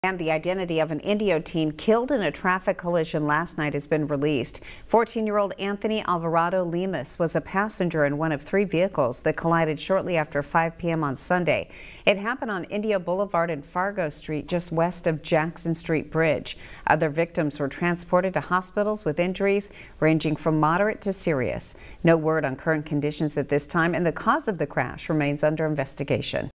And the identity of an Indio teen killed in a traffic collision last night has been released. 14-year-old Anthony Alvarado Lemus was a passenger in one of 3 vehicles that collided shortly after 5 p.m. on Sunday. It happened on Indio Boulevard and Fargo Street, just west of Jackson Street Bridge. Other victims were transported to hospitals with injuries ranging from moderate to serious. No word on current conditions at this time, and the cause of the crash remains under investigation.